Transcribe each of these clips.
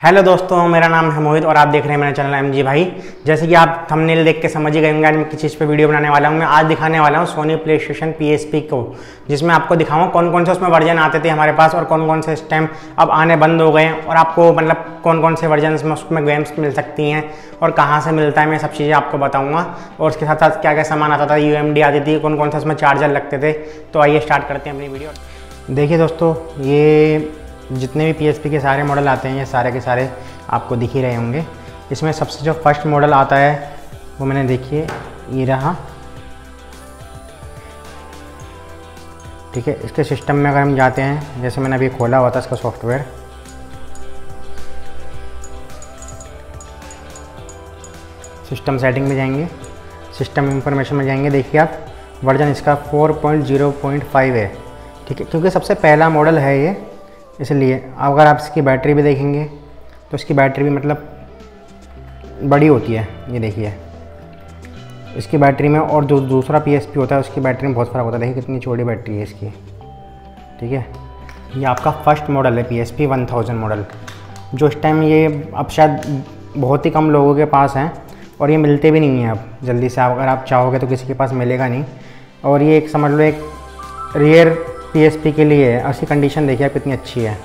Hello दोस्तों, मेरा नाम है मोहित और आप देख रहे हैं मेरा चैनल एमजी भाई। जैसे कि आप थंबनेल देख के समझ ही गए होंगे आज मैं किस चीज़ पे वीडियो बनाने वाला हूँ। मैं आज दिखाने वाला हूँ सोनी प्ले स्टेशन PSP को, जिसमें आपको दिखाऊंगा कौन कौन से उसमें वर्जन आते थे हमारे पास और कौन कौन से इस टाइम अब आने बंद हो गए हैं, और आपको मतलब कौन कौन से वर्जन में उसमें गेम्स मिल सकती हैं और कहाँ से मिलता है, मैं सब चीज़ें आपको बताऊँगा। और उसके साथ साथ क्या क्या सामान आता था, UMD आती थी, कौन कौन से उसमें चार्जर लगते थे। तो आइए स्टार्ट करते हैं अपनी वीडियो। देखिए दोस्तों, ये जितने भी PSP के सारे मॉडल आते हैं ये सारे के सारे आपको दिख ही रहे होंगे। इसमें सबसे जो फर्स्ट मॉडल आता है वो मैंने देखिए ये रहा, ठीक है। इसके सिस्टम में अगर हम जाते हैं, जैसे मैंने अभी खोला हुआ था इसका सॉफ्टवेयर, सिस्टम सेटिंग में जाएंगे, सिस्टम इंफॉर्मेशन में जाएंगे। देखिए आप वर्जन इसका 4.0.5 है, ठीक है, क्योंकि सबसे पहला मॉडल है ये, इसलिए। अगर आप इसकी बैटरी भी देखेंगे तो इसकी बैटरी भी मतलब बड़ी होती है। ये देखिए इसकी बैटरी में और जो दूसरा PSP होता है उसकी बैटरी में बहुत फ़र्क होता है। देखिए कितनी छोटी बैटरी है इसकी, ठीक है। ये आपका फर्स्ट मॉडल है PSP 1000 मॉडल, जो इस टाइम ये अब शायद बहुत ही कम लोगों के पास हैं और ये मिलते भी नहीं हैं अब जल्दी से। अगर आप चाहोगे तो किसी के पास मिलेगा नहीं। और ये एक समझ लो एक रेयर PSP के लिए है। उसकी कंडीशन देखिए आप कितनी अच्छी है,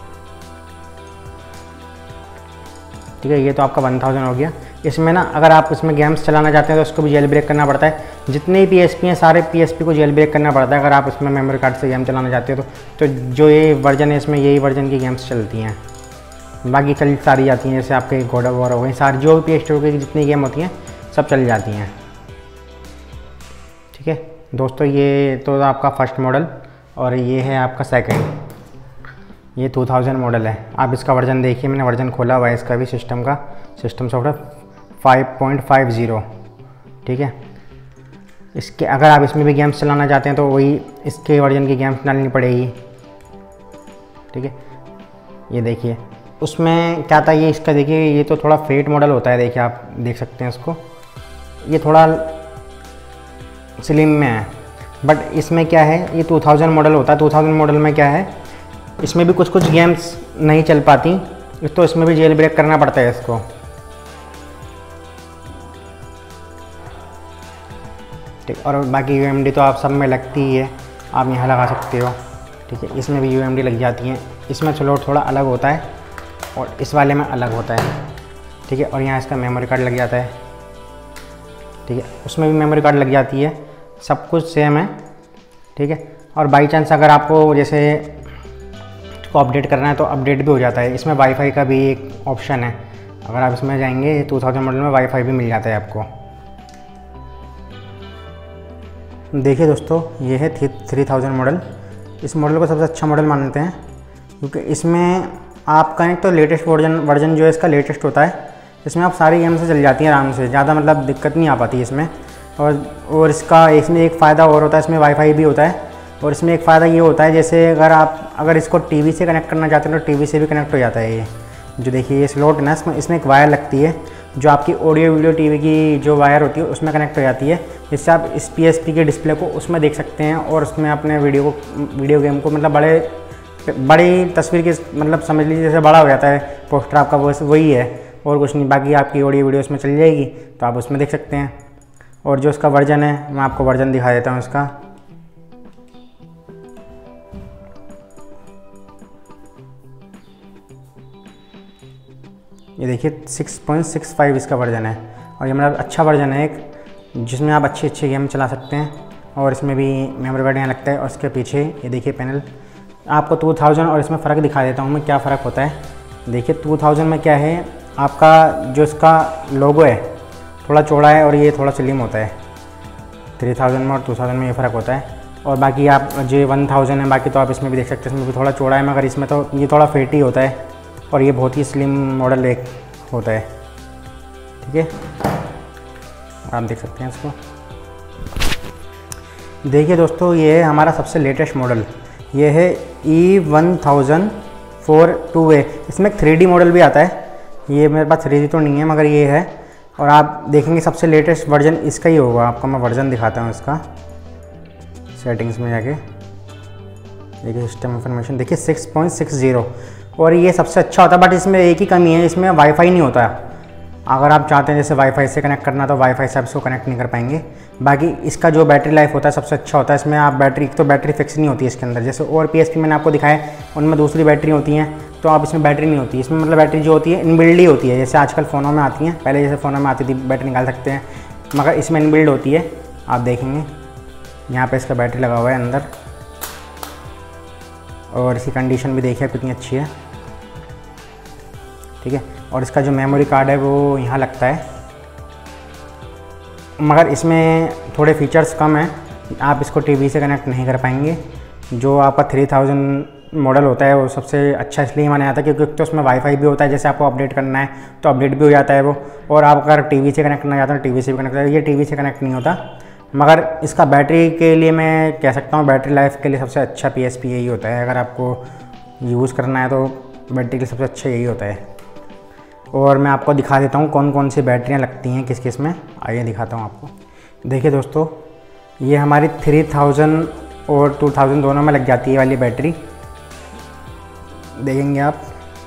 ठीक है। ये तो आपका 1000 हो गया। इसमें ना अगर आप इसमें गेम्स चलाना चाहते हैं तो उसको भी जेल ब्रेक करना पड़ता है। जितने भी PSP हैं सारे PSP को जेल ब्रेक करना पड़ता है अगर आप इसमें मेमोरी कार्ड से गेम चलाना चाहते हो तो जो ये वर्जन है इसमें यही वर्जन की गेम्स चलती हैं। बाकी चल सारी जाती हैं, जैसे आपके गॉड ऑफ वॉर हो गई, सारी जो भी PS2 की जितनी गेम होती हैं सब चल जाती हैं, ठीक है दोस्तों। ये तो आपका फर्स्ट मॉडल और ये है आपका सेकंड, ये 2000 मॉडल है। आप इसका वर्जन देखिए, मैंने वर्जन खोला हुआ है इसका भी, सिस्टम का सिस्टम सॉफ्टवेयर 5.50, ठीक है। इसके अगर आप इसमें भी गेम्स चलाना चाहते हैं तो वही इसके वर्जन की गेम्स डालनी पड़ेगी, ठीक है। ये देखिए उसमें क्या था, ये इसका देखिए ये तो थोड़ा फेट मॉडल होता है। देखिए आप देख सकते हैं इसको, ये थोड़ा स्लिम में है, बट इसमें क्या है ये 2000 मॉडल होता है। 2000 मॉडल में क्या है, इसमें भी कुछ कुछ गेम्स नहीं चल पाती, तो इसमें भी जेल ब्रेक करना पड़ता है इसको, ठीक। और बाकी UMD तो आप सब में लगती ही है, आप यहाँ लगा सकते हो, ठीक है। इसमें भी UMD लग जाती हैं। इसमें चलो थोड़ा अलग होता है और इस वाले में अलग होता है, ठीक है। और यहाँ इसका मेमोरी कार्ड लग जाता है, ठीक है। उसमें भी मेमोरी कार्ड लग जाती है, सब कुछ सेम है, ठीक है। और बाई चांस अगर आपको जैसे को अपडेट करना है तो अपडेट भी हो जाता है। इसमें वाईफाई का भी एक ऑप्शन है, अगर आप इसमें जाएंगे 2000 मॉडल में वाईफाई भी मिल जाता है आपको। देखिए दोस्तों, ये है 3000 मॉडल। इस मॉडल को सबसे अच्छा मॉडल मानते हैं क्योंकि इसमें आपका एक तो लेटेस्ट वर्जन जो है इसका लेटेस्ट होता है। इसमें आप सारी गेम से चल जाती हैं आराम से, ज़्यादा मतलब दिक्कत नहीं आ पाती इसमें। और इसमें एक फ़ायदा और होता है, इसमें वाईफाई भी होता है। और इसमें एक फ़ायदा ये होता है, जैसे अगर इसको टीवी से कनेक्ट करना चाहते हैं तो टीवी से भी कनेक्ट हो जाता है। ये जो देखिए ये स्लॉट है ना, इसमें एक वायर लगती है जो आपकी ऑडियो वीडियो टीवी की जो वायर होती है उसमें कनेक्ट हो जाती है, जिससे आप इस PSP के डिस्प्ले को उसमें देख सकते हैं और उसमें अपने वीडियो गेम को मतलब बड़ी तस्वीर की मतलब समझ लीजिए जैसे बड़ा हो जाता है पोस्टर आपका, वही है और कुछ नहीं। बाकी आपकी ऑडियो वीडियो उसमें चल जाएगी तो आप उसमें देख सकते हैं। और जो इसका वर्जन है मैं आपको वर्जन दिखा देता हूँ इसका। ये देखिए 6.65 इसका वर्जन है और ये मतलब अच्छा वर्जन है एक, जिसमें आप अच्छे गेम चला सकते हैं। और इसमें भी मेमोरी कार्ड यहाँ लगता है। और इसके पीछे ये देखिए पैनल, आपको 2000 और इसमें फ़र्क दिखा देता हूँ मैं क्या फ़र्क होता है। देखिए 2000 में क्या है, आपका जो इसका लोगो है थोड़ा चौड़ा है और ये थोड़ा स्लिम होता है। 3000 में और 2000 में ये फ़र्क होता है। और बाकी आप जो 1000 है बाकी तो आप इसमें भी देख सकते हैं, इसमें भी थोड़ा चौड़ा है, मगर इसमें तो ये थोड़ा फेटी होता है और ये बहुत ही स्लिम मॉडल एक होता है, ठीक है। आप देख सकते हैं इसको। देखिए दोस्तों, ये है हमारा सबसे लेटेस्ट मॉडल, ये है E1004-2A। इसमें 3D मॉडल भी आता है, ये मेरे पास 3D तो नहीं है मगर ये है। और आप देखेंगे सबसे लेटेस्ट वर्जन इसका ही होगा। आपको मैं वर्जन दिखाता हूँ इसका, सेटिंग्स में जाके देखिए सिस्टम इंफॉर्मेशन, देखिए 6.60 और ये सबसे अच्छा होता है। बट इसमें एक ही कमी है, इसमें वाईफाई नहीं होता। अगर आप चाहते हैं जैसे वाईफाई से कनेक्ट करना तो वाईफाई से आप इसको कनेक्ट नहीं कर पाएंगे। बाकी इसका जो बैटरी लाइफ होता है सबसे अच्छा होता है। इसमें आप बैटरी, तो बैटरी फिक्स नहीं होती है इसके अंदर, जैसे और PSP मैंने आपको दिखाया उनमें दूसरी बैटरी होती हैं, तो आप इसमें बैटरी नहीं होती। इसमें मतलब बैटरी जो होती है इनबिल्ड ही होती है, जैसे आजकल फ़ोनों में आती हैं। पहले जैसे फ़ोनों में आती थी बैटरी निकाल सकते हैं, मगर इसमें इनबिल्ड होती है। आप देखेंगे यहाँ पे इसका बैटरी लगा हुआ है अंदर, और इसकी कंडीशन भी देखिए कितनी अच्छी है, ठीक है। और इसका जो मेमोरी कार्ड है वो यहाँ लगता है, मगर इसमें थोड़े फीचर्स कम हैं। आप इसको टीवी से कनेक्ट नहीं कर पाएंगे। जो आपका 3000 मॉडल होता है वो सबसे अच्छा इसलिए माना जाता है क्योंकि तो उसमें वाईफाई भी होता है, जैसे आपको अपडेट करना है तो अपडेट भी हो जाता है वो। और आप अगर टीवी से कनेक्ट करना चाहते हो टीवी से भी कनेक्ट होता है, ये टीवी से कनेक्ट नहीं होता। मगर इसका बैटरी के लिए मैं कह सकता हूँ, बैटरी लाइफ के लिए सबसे अच्छा PSP यही होता है। अगर आपको यूज़ करना है तो बैटरी के लिए सबसे अच्छा यही होता है। और मैं आपको दिखा देता हूँ कौन कौन सी बैटरियाँ लगती हैं किस किस में। आइए दिखाता हूँ आपको। देखिए दोस्तों, ये हमारी 3000 और 2000 दोनों में लग जाती है वाली बैटरी। देखेंगे आप,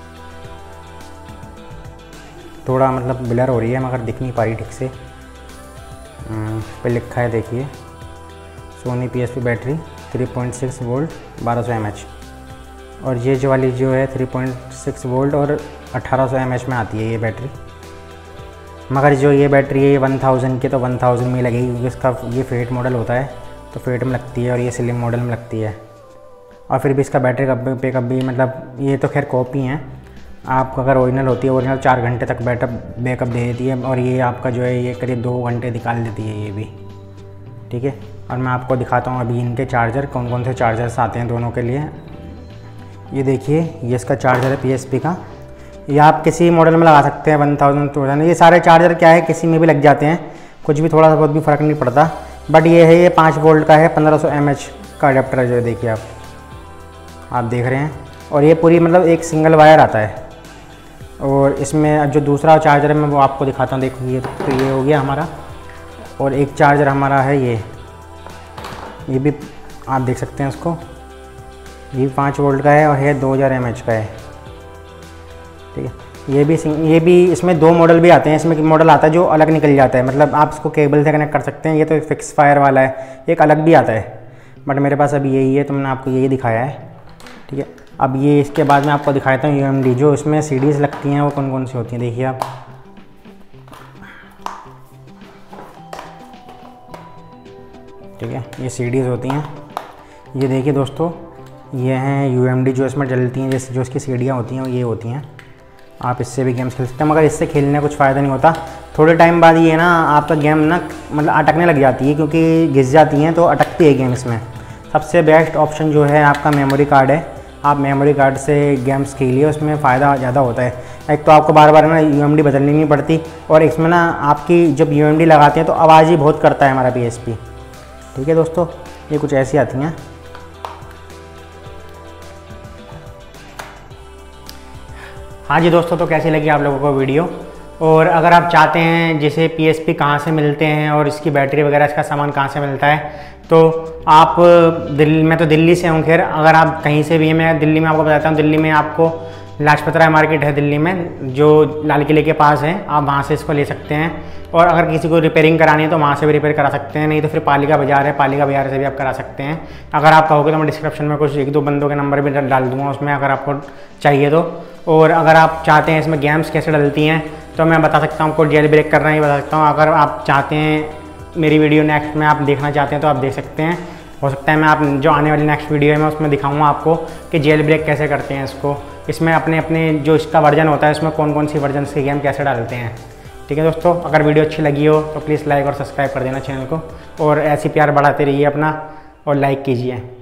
थोड़ा मतलब ब्लर हो रही है मगर दिख नहीं पा रही ठीक से। इस पर लिखा है देखिए, Sony PSP battery 3.6 volt 1200 mAh। और ये जो वाली जो है 3.6 वोल्ट और 1800 mAh में आती है ये बैटरी। मगर जो ये बैटरी है 1000 की, तो 1000 में लगेगी क्योंकि इसका ये फेट मॉडल होता है, तो फेट में लगती है, और ये स्लिम मॉडल में लगती है। और फिर भी इसका बैटरी बैकअप भी मतलब ये तो खैर कॉपी हैं। आपको अगर ओरिजिनल होती है, ओरिजिनल 4 घंटे तक बैकअप दे देती है, और ये आपका जो है ये करीब 2 घंटे निकाल देती है ये भी, ठीक है। और मैं आपको दिखाता हूँ अभी इनके चार्जर, कौन कौन से चार्जर्स आते हैं दोनों के लिए। ये देखिए, ये इसका चार्जर है PSP का। ये आप किसी मॉडल में लगा सकते हैं 1000 2000। ये सारे चार्जर क्या है किसी में भी लग जाते हैं, कुछ भी थोड़ा सा बहुत भी फ़र्क नहीं पड़ता। बट ये है, ये 5 वोल्ट का है, 1500 mAh का अडेप्टर है, जो देखिए आप देख रहे हैं। और ये पूरी मतलब एक सिंगल वायर आता है। और इसमें जो दूसरा चार्जर है मैं वो आपको दिखाता हूँ। देखो ये तो ये हो गया हमारा, और एक चार्जर हमारा है ये भी आप देख सकते हैं इसको। ये 5 वोल्ट का है और है 2000 mAh का है, ठीक है। ये भी इसमें 2 मॉडल भी आते हैं। इसमें मॉडल आता है जो अलग निकल जाता है, मतलब आप इसको केबल से कनेक्ट कर सकते हैं। ये तो फिक्स फायर वाला है, एक अलग भी आता है, बट मेरे पास अभी यही है तो मैंने आपको यही दिखाया है, ठीक है। अब ये इसके बाद मैं आपको दिखाता हूँ UMD, जो इसमें CDs लगती हैं वो कौन कौन सी होती हैं देखिए आप। ठीक है, ये CDs होती हैं। ये देखिए दोस्तों, ये हैं UMD जो इसमें डलती हैं, जैसे जो इसकी सीढ़ियाँ होती हैं वो ये होती हैं। आप इससे भी गेम्स खेल सकते हैं, मगर इससे खेलने का कुछ फ़ायदा नहीं होता। थोड़े टाइम बाद ये ना आपका गेम ना मतलब अटकने लग जाती है, क्योंकि घिस जाती हैं तो अटकती है गेम। इसमें सबसे बेस्ट ऑप्शन जो है आपका मेमोरी कार्ड है। आप मेमोरी कार्ड से गेम्स खेलिए, उसमें फ़ायदा ज़्यादा होता है। एक तो आपको बार बार ना UMD बदलनी नहीं पड़ती, और इसमें ना आपकी जब UMD लगाते हैं तो आवाज़ ही बहुत करता है हमारा PSP। ठीक है दोस्तों, ये कुछ ऐसी आती हैं। हाँ जी दोस्तों, तो कैसी लगी आप लोगों को वीडियो? और अगर आप चाहते हैं जैसे PSP कहाँ से मिलते हैं और इसकी बैटरी वगैरह इसका सामान कहाँ से मिलता है, तो आप मैं तो दिल्ली से हूँ। खैर अगर आप कहीं से भी हैं, मैं दिल्ली में आपको बताता हूँ। दिल्ली में आपको लाजपत राय मार्केट है दिल्ली में, जो लाल किले के पास है। आप वहाँ से इसको ले सकते हैं। और अगर किसी को रिपेयरिंग करानी है तो वहाँ से भी रिपेयर करा सकते हैं, नहीं तो फिर पालिका बाज़ार है, पालिका बाज़ार से भी आप करा सकते हैं। अगर आप कहोगे तो मैं डिस्क्रिप्शन में कुछ 1-2 बंदों के नंबर भी डाल दूँगा उसमें, अगर आपको चाहिए तो। और अगर आप चाहते हैं इसमें गेम्स कैसे डलती हैं तो मैं बता सकता हूँ, आपको जेल ब्रेक करना ही बता सकता हूँ। अगर आप चाहते हैं मेरी वीडियो नेक्स्ट में आप देखना चाहते हैं तो आप देख सकते हैं। हो सकता है मैं आप जो आने वाली नेक्स्ट वीडियो है मैं उसमें दिखाऊंगा आपको कि जेल ब्रेक कैसे करते हैं इसको। इसमें अपने जो इसका वर्जन होता है उसमें कौन कौन सी वर्जन से गेम कैसे डालते हैं। ठीक है दोस्तों, अगर वीडियो अच्छी लगी हो तो प्लीज़ लाइक और सब्सक्राइब कर देना चैनल को, और ऐसी प्यार बढ़ाते रहिए अपना, और लाइक कीजिए।